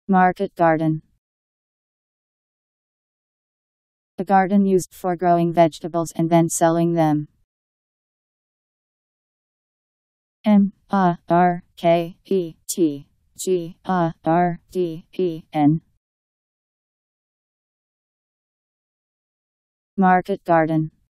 Market garden. A garden used for growing vegetables and then selling them. MaRKETGARDEN. Market garden.